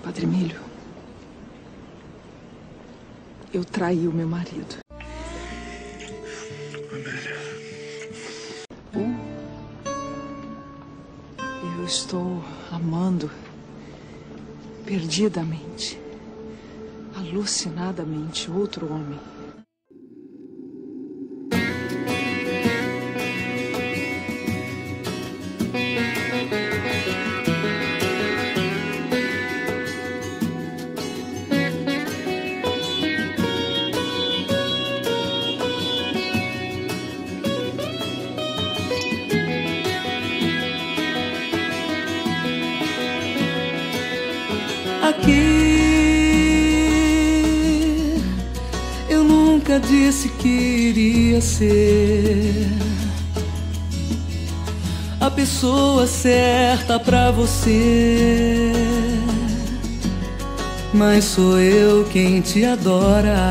Padre Emílio, eu traí o meu marido. Eu estou amando perdidamente, alucinadamente outro homem. Aqui eu nunca disse que iria ser a pessoa certa pra você, mas sou eu quem te adora.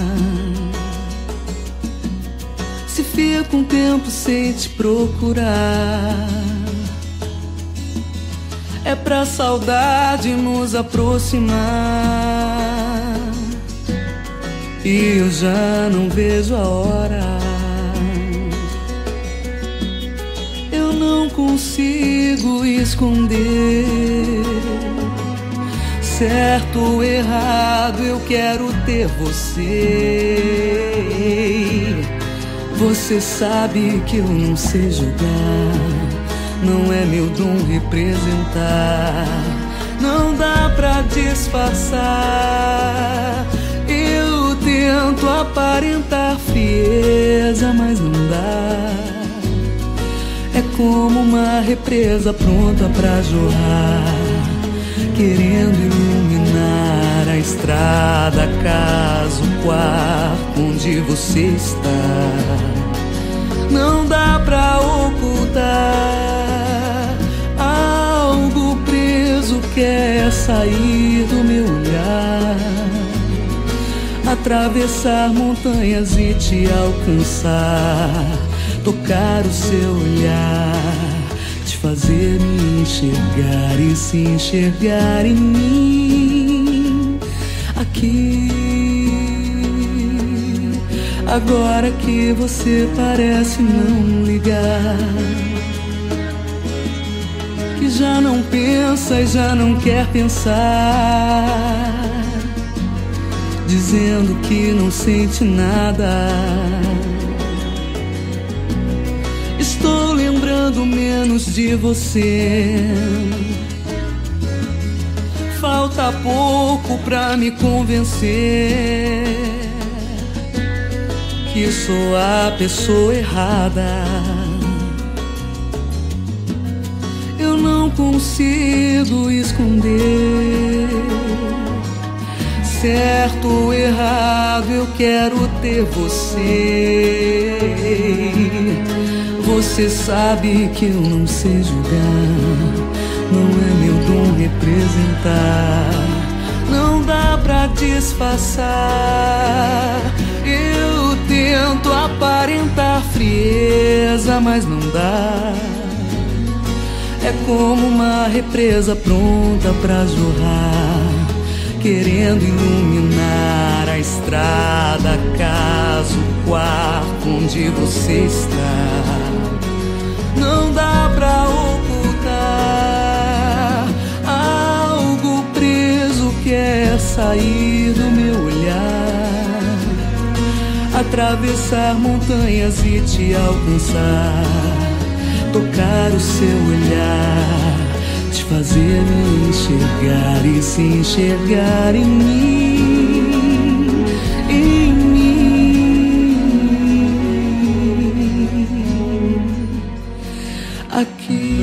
Se fica um tempo sem te procurar, é pra saudade nos aproximar. E eu já não vejo a hora. Eu não consigo esconder. Certo ou errado, eu quero ter você. Você sabe que eu não sei julgar, não é meu dom representar, não dá pra disfarçar. Eu tento aparentar frieza, mas não dá. É como uma represa pronta pra jorrar, querendo iluminar a estrada, casa, o quarto onde você está. Não dá pra ocultar, algo preso quer sair do meu olhar, atravessar montanhas e te alcançar, tocar o seu olhar, te fazer me enxergar e se enxergar em mim. Aqui, agora que você parece não ligar, que já não pensa e já não quer pensar, dizendo que não sente nada. Estou lembrando menos de você. Falta pouco pra me convencer que sou a pessoa errada. Eu não consigo esconder. Certo ou errado, eu quero ter você. Você sabe que eu não sei julgar, não é meu dom representar, não dá pra disfarçar. Eu tento aparentar frieza, mas não dá. É como uma represa pronta pra jorrar, querendo iluminar a estrada, a casa, o quarto onde você está. Não dá pra ocultar, algo preso quer sair do meu olhar, atravessar montanhas e te alcançar, tocar o seu olhar, te fazer me enxergar e se enxergar em mim, em mim. Aqui